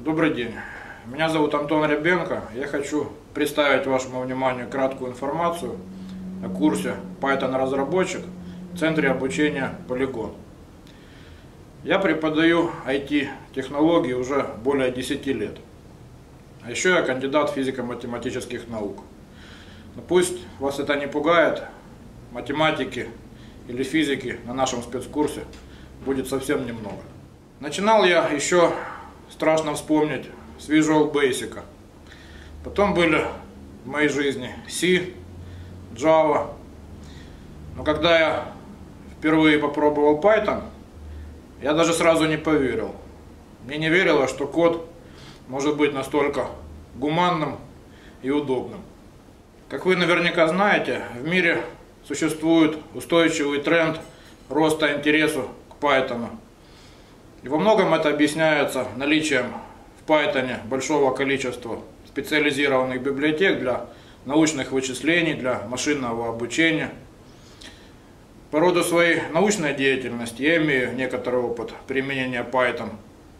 Добрый день. Меня зовут Антон Рябенко. Я хочу представить вашему вниманию краткую информацию о курсе Python разработчик в Центре обучения Polygon. Я преподаю IT-технологии уже более 10 лет. А еще я кандидат физико-математических наук. Но пусть вас это не пугает, математики или физики на нашем спецкурсе будет совсем немного. Начинал я еще, страшно вспомнить, с Visual Basic. Потом были в моей жизни C, Java. Но когда я впервые попробовал Python, я даже сразу не поверил. Мне не верилось, что код может быть настолько гуманным и удобным. Как вы наверняка знаете, в мире существует устойчивый тренд роста интересу к Python. И во многом это объясняется наличием в Python большого количества специализированных библиотек для научных вычислений, для машинного обучения. По роду своей научной деятельности я имею некоторый опыт применения Python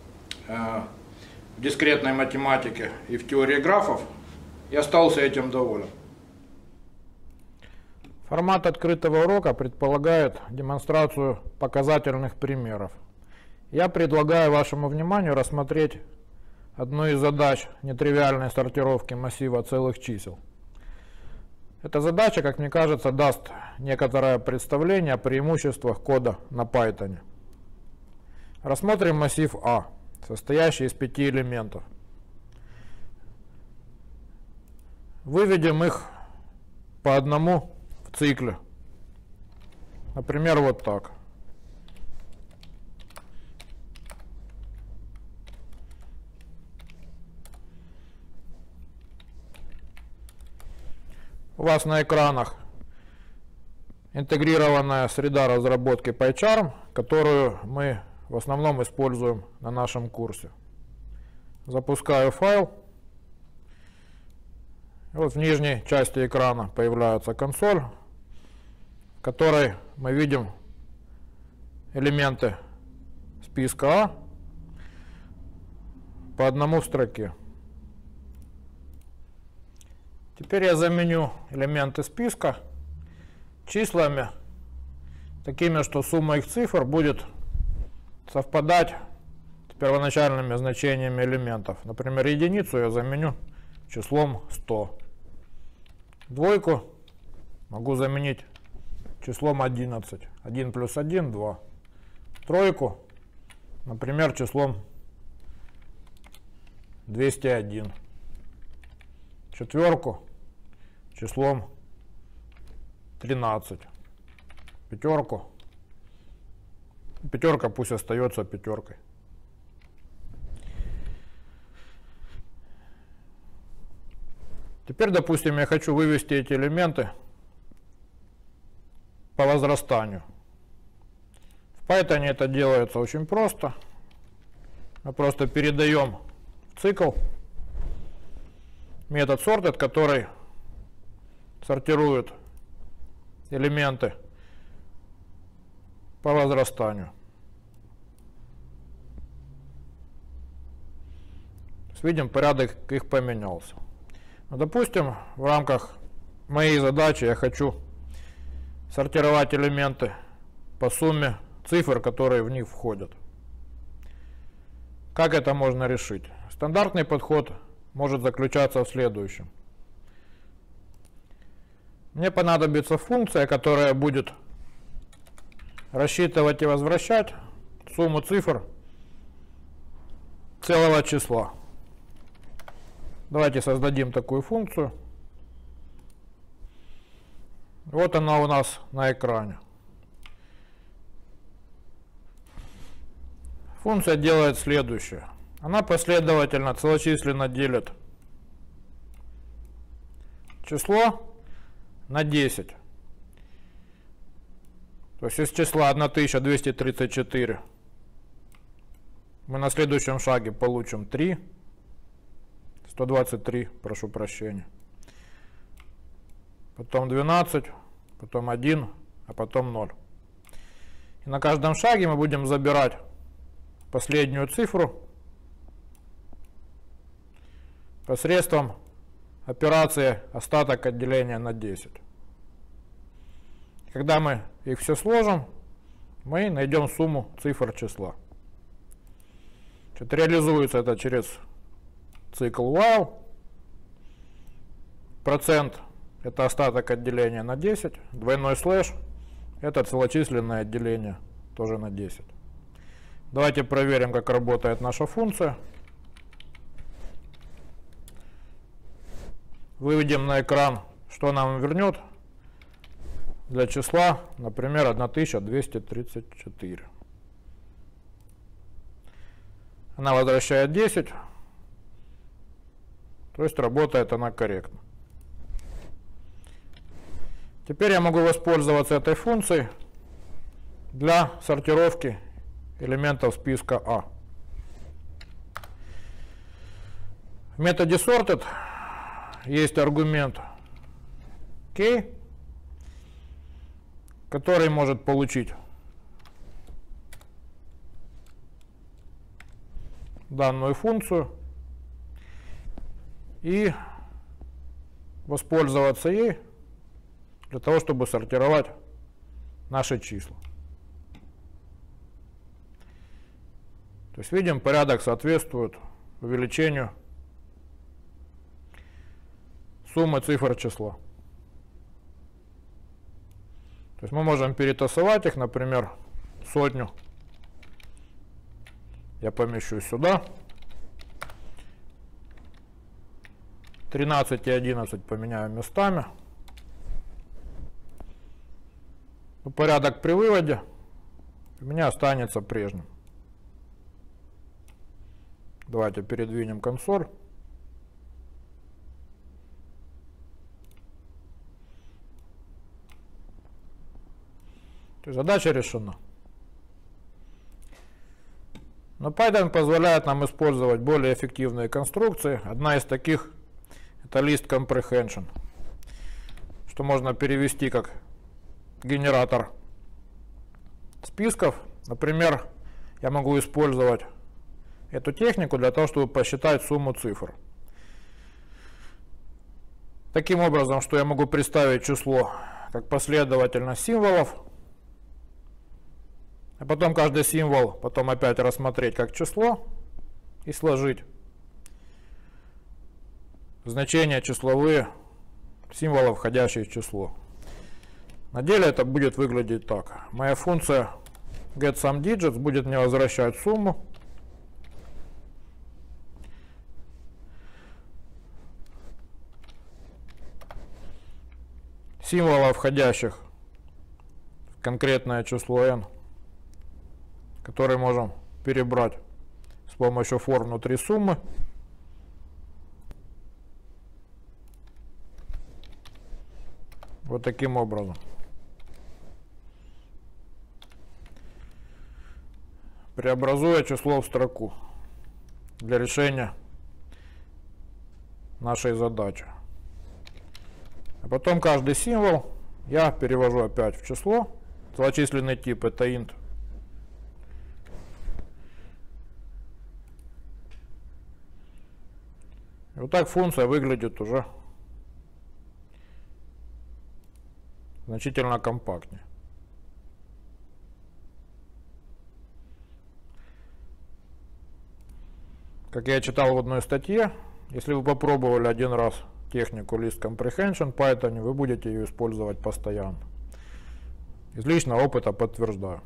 в дискретной математике и в теории графов, и остался этим доволен. Формат открытого урока предполагает демонстрацию показательных примеров. Я предлагаю вашему вниманию рассмотреть одну из задач нетривиальной сортировки массива целых чисел. Эта задача, как мне кажется, даст некоторое представление о преимуществах кода на Python. Рассмотрим массив А, состоящий из 5 элементов. Выведем их по одному в цикле. Например, вот так. У вас на экранах интегрированная среда разработки PyCharm, которую мы в основном используем на нашем курсе. Запускаю файл. И вот в нижней части экрана появляется консоль, в которой мы видим элементы списка А по одному в строке. Теперь я заменю элементы списка числами, такими, что сумма их цифр будет совпадать с первоначальными значениями элементов. Например, единицу я заменю числом 100. Двойку могу заменить числом 11. 1 плюс 1 – 2. Тройку, например, числом 201. Четверку числом 13. Пятерку. Пятерка пусть остается пятеркой. Теперь, допустим, я хочу вывести эти элементы по возрастанию. В Python это делается очень просто. Мы просто передаем в цикл метод sorted, который сортирует элементы по возрастанию. Видим, порядок их поменялся. Но, допустим, в рамках моей задачи я хочу сортировать элементы по сумме цифр, которые в них входят. Как это можно решить? Стандартный подход может заключаться в следующем. Мне понадобится функция, которая будет рассчитывать и возвращать сумму цифр целого числа. Давайте создадим такую функцию. Вот она у нас на экране. Функция делает следующее. Она последовательно целочисленно делит число на 10. То есть из числа 1234 мы на следующем шаге получим 3. 123, прошу прощения. Потом 12, потом 1, а потом 0. И на каждом шаге мы будем забирать последнюю цифру посредством операции остаток отделения на 10. Когда мы их все сложим, мы найдем сумму цифр числа. Реализуется это через цикл while. Процент — это остаток отделения на 10. Двойной слэш — это целочисленное отделение тоже на 10. Давайте проверим, как работает наша функция. Выведем на экран, что нам вернет для числа, например, 1234. Она возвращает 10, то есть работает она корректно. Теперь я могу воспользоваться этой функцией для сортировки элементов списка А. В методе sorted есть аргумент k, который может получить данную функцию и воспользоваться ей для того, чтобы сортировать наши числа. То есть видим, порядок соответствует увеличению суммы цифр числа. То есть мы можем перетасовать их, например, сотню. Я помещу сюда. 13 и 11 поменяю местами. Порядок при выводе у меня останется прежним. Давайте передвинем консоль. То есть задача решена. Но Python позволяет нам использовать более эффективные конструкции. Одна из таких — это list comprehension, что можно перевести как генератор списков. Например, я могу использовать эту технику для того, чтобы посчитать сумму цифр. Таким образом, что я могу представить число как последовательность символов, а потом каждый символ потом опять рассмотреть как число и сложить значения числовые символов, входящих в число. На деле это будет выглядеть так. Моя функция getSumDigits будет мне возвращать сумму. Символов, входящих в конкретное число n, которые можем перебрать с помощью форм внутри суммы. Вот таким образом. Преобразуя число в строку для решения нашей задачи. А потом каждый символ я перевожу опять в число. Целочисленный тип — это int. И вот так функция выглядит уже значительно компактнее. Как я читал в одной статье, если вы попробовали один раз технику list comprehension в Python, вы будете ее использовать постоянно. Из личного опыта подтверждаю.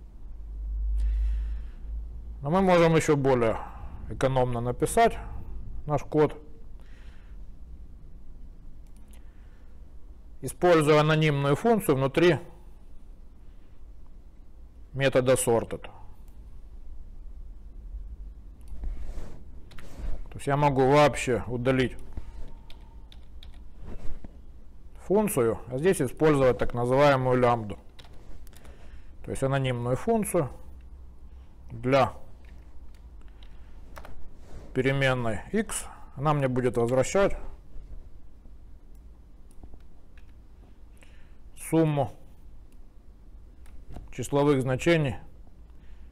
Но мы можем еще более экономно написать наш код, используя анонимную функцию внутри метода sorted. То есть я могу вообще удалить функцию, а здесь использовать так называемую лямбду. То есть анонимную функцию для переменной x. Она мне будет возвращать сумму числовых значений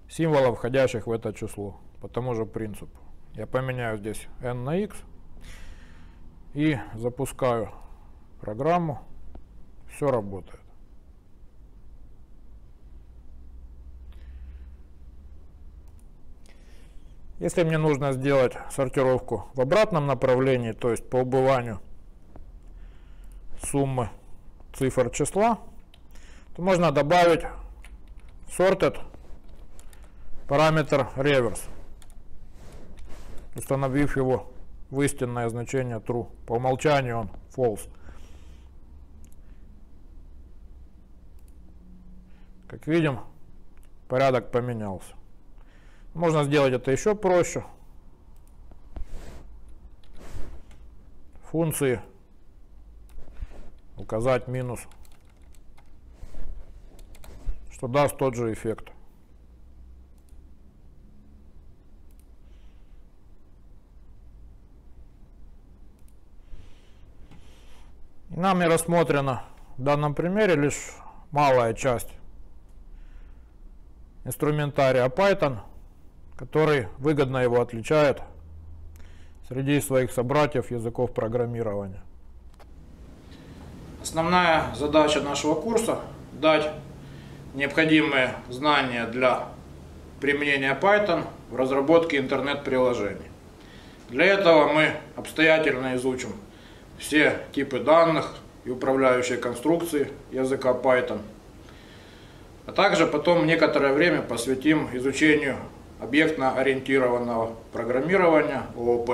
символов, входящих в это число. По тому же принципу. Я поменяю здесь n на x. и запускаю программу. Все работает. Если мне нужно сделать сортировку в обратном направлении, то есть по убыванию суммы цифр числа, то можно добавить sorted параметр reverse, установив его в истинное значение true. По умолчанию он false. Как видим, порядок поменялся. Можно сделать это еще проще. Функции указать минус, что даст тот же эффект. И нами рассмотрена в данном примере лишь малая часть инструментария Python, который выгодно его отличает среди своих собратьев языков программирования. Основная задача нашего курса – дать необходимые знания для применения Python в разработке интернет-приложений. Для этого мы обстоятельно изучим все типы данных и управляющие конструкции языка Python, а также потом некоторое время посвятим изучению объектно-ориентированного программирования ООП,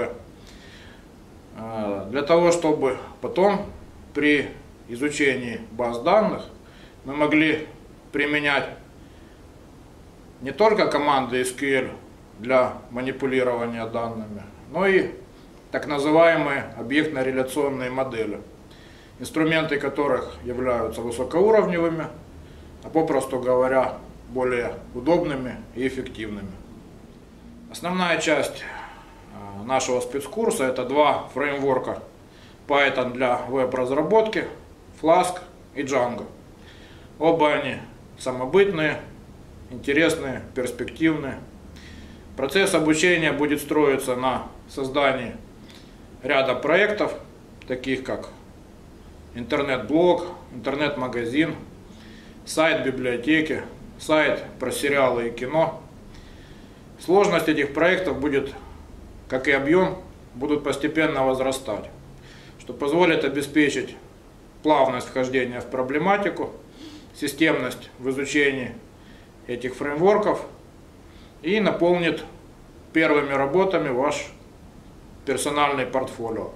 для того, чтобы потом при изучении баз данных мы могли применять не только команды SQL для манипулирования данными, но и так называемые объектно-реляционные модели, инструменты которых являются высокоуровневыми, а попросту говоря, более удобными и эффективными. Основная часть нашего спецкурса – это два фреймворка Python для веб-разработки, Flask и Django. Оба они самобытные, интересные, перспективные. Процесс обучения будет строиться на создании ряда проектов, таких как интернет-блог, интернет-магазин, сайт библиотеки, сайт про сериалы и кино. Сложность этих проектов будет, как и объем, будут постепенно возрастать, что позволит обеспечить плавность вхождения в проблематику, системность в изучении этих фреймворков и наполнит первыми работами ваш персональный портфолио.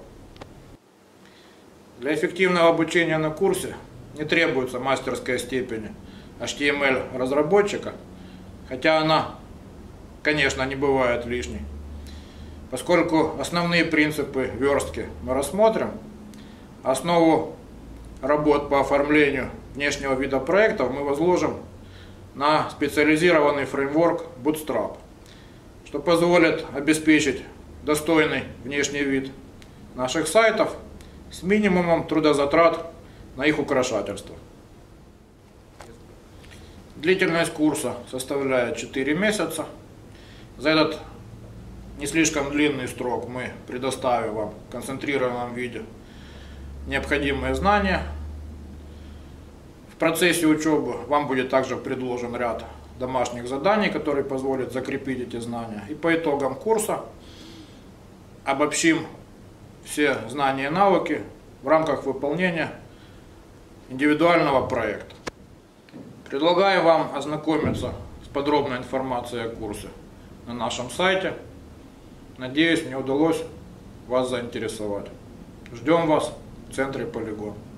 Для эффективного обучения на курсе не требуется мастерская степень HTML-разработчика, хотя она, конечно, не бывает лишней. Поскольку основные принципы верстки мы рассмотрим, основу работ по оформлению внешнего вида проектов мы возложим на специализированный фреймворк Bootstrap, что позволит обеспечить достойный внешний вид наших сайтов с минимумом трудозатрат на их украшательство. Длительность курса составляет 4 месяца. За этот не слишком длинный срок мы предоставим вам в концентрированном виде необходимые знания. В процессе учебы вам будет также предложен ряд домашних заданий, которые позволят закрепить эти знания. И по итогам курса обобщим все знания и навыки в рамках выполнения индивидуального проекта. Предлагаю вам ознакомиться с подробной информацией о курсе на нашем сайте. Надеюсь, мне удалось вас заинтересовать. Ждем вас в центре Полигон.